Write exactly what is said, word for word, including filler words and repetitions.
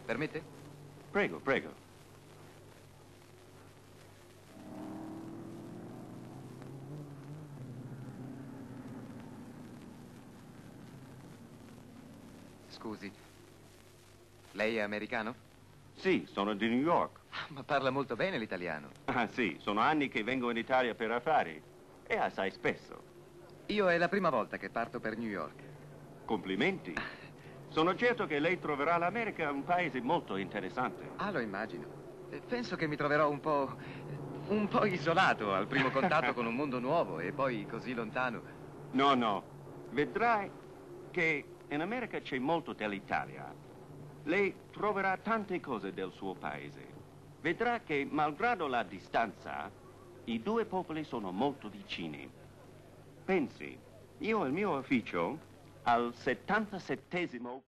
Permette? Prego, prego. Scusi, lei è americano? Sì, sono di New York. Ma parla molto bene l'italiano. Ah, sì, sono anni che vengo in Italia per affari. E assai spesso. Io è la prima volta che parto per New York. Complimenti. Sono certo che lei troverà l'America un paese molto interessante. Ah, lo immagino. E penso che mi troverò un po'... un po' isolato al primo contatto con un mondo nuovo e poi così lontano. No, no. Vedrai che in America c'è molto dell'Italia. Lei troverà tante cose del suo paese. Vedrà che, malgrado la distanza, i due popoli sono molto vicini. Pensi, io ho il mio ufficio al settantasettesimo...